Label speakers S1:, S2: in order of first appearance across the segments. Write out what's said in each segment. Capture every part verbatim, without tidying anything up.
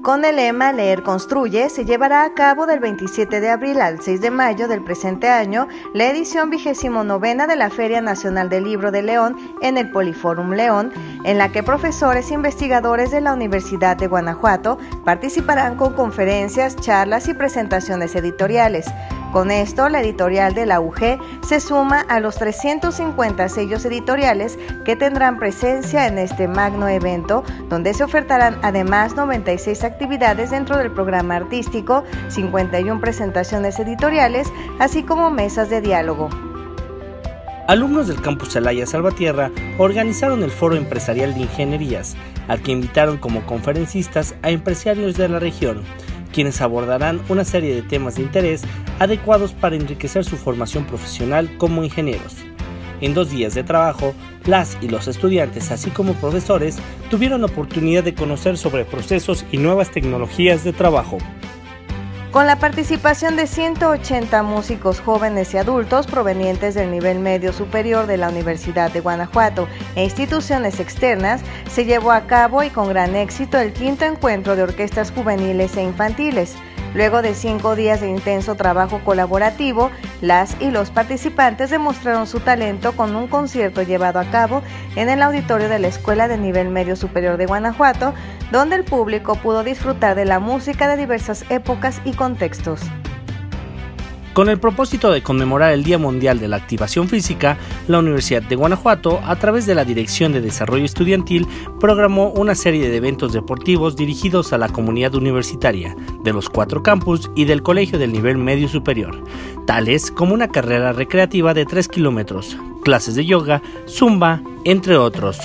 S1: Con el lema Leer Construye, se llevará a cabo del veintisiete de abril al seis de mayo del presente año la edición vigésimo novena de la Feria Nacional del Libro de León en el Poliforum León, en la que profesores e investigadores de la Universidad de Guanajuato participarán con conferencias, charlas y presentaciones editoriales. Con esto, la editorial de la U G se suma a los trescientos cincuenta sellos editoriales que tendrán presencia en este magno evento, donde se ofertarán además noventa y seis actividades dentro del programa artístico, cincuenta y una presentaciones editoriales, así como mesas de diálogo.
S2: Alumnos del campus Celaya Salvatierra organizaron el Foro Empresarial de Ingenierías, al que invitaron como conferencistas a empresarios de la región, quienes abordarán una serie de temas de interés adecuados para enriquecer su formación profesional como ingenieros. En dos días de trabajo, las y los estudiantes, así como profesores, tuvieron la oportunidad de conocer sobre procesos y nuevas tecnologías de trabajo.
S1: Con la participación de ciento ochenta músicos jóvenes y adultos provenientes del nivel medio superior de la Universidad de Guanajuato e instituciones externas, se llevó a cabo y con gran éxito el quinto encuentro de orquestas juveniles e infantiles. Luego de cinco días de intenso trabajo colaborativo, las y los participantes demostraron su talento con un concierto llevado a cabo en el auditorio de la Escuela de Nivel Medio Superior de Guanajuato, donde el público pudo disfrutar de la música de diversas épocas y contextos.
S2: Con el propósito de conmemorar el Día Mundial de la Activación Física, la Universidad de Guanajuato, a través de la Dirección de Desarrollo Estudiantil, programó una serie de eventos deportivos dirigidos a la comunidad universitaria, de los cuatro campus y del Colegio del Nivel Medio Superior, tales como una carrera recreativa de tres kilómetros, clases de yoga, zumba, entre otros.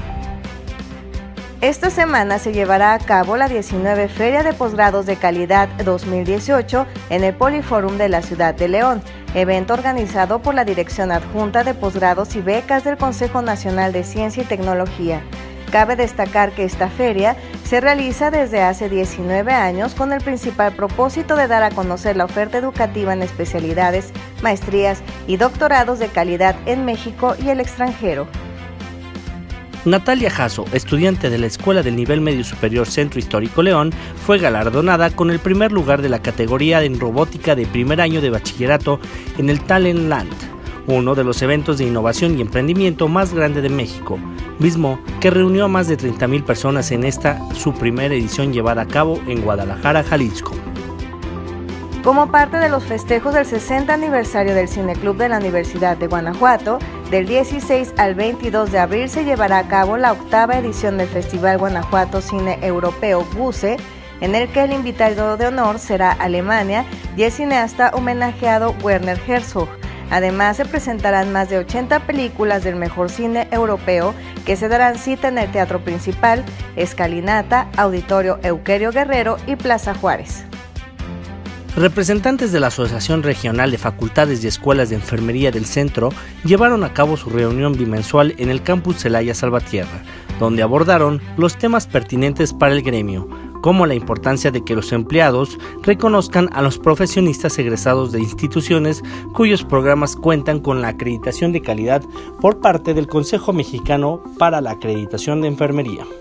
S1: Esta semana se llevará a cabo la diecinueve Feria de Posgrados de Calidad dos mil dieciocho en el Poliforum de la Ciudad de León, evento organizado por la Dirección Adjunta de Posgrados y Becas del Consejo Nacional de Ciencia y Tecnología. Cabe destacar que esta feria se realiza desde hace diecinueve años con el principal propósito de dar a conocer la oferta educativa en especialidades, maestrías y doctorados de calidad en México y el extranjero.
S2: Natalia Jasso, estudiante de la Escuela del Nivel Medio Superior Centro Histórico León, fue galardonada con el primer lugar de la categoría en robótica de primer año de bachillerato en el Talent Land, uno de los eventos de innovación y emprendimiento más grande de México, mismo que reunió a más de treinta mil personas en esta, su primera edición llevada a cabo en Guadalajara, Jalisco.
S1: Como parte de los festejos del sesenta aniversario del Cineclub de la Universidad de Guanajuato, del dieciséis al veintidós de abril se llevará a cabo la octava edición del Festival Guanajuato Cine Europeo GUCE, en el que el invitado de honor será Alemania y el cineasta homenajeado Werner Herzog. Además, se presentarán más de ochenta películas del mejor cine europeo que se darán cita en el Teatro Principal, Escalinata, Auditorio Euquerio Guerrero y Plaza Juárez.
S2: Representantes de la Asociación Regional de Facultades y Escuelas de Enfermería del Centro llevaron a cabo su reunión bimensual en el campus Celaya Salvatierra, donde abordaron los temas pertinentes para el gremio, como la importancia de que los empleados reconozcan a los profesionistas egresados de instituciones cuyos programas cuentan con la acreditación de calidad por parte del Consejo Mexicano para la Acreditación de Enfermería.